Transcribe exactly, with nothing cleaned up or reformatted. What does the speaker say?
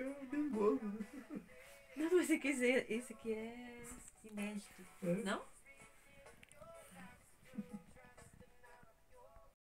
Eu nervoso. Não, mas esse aqui, esse aqui é inédito. É? Não?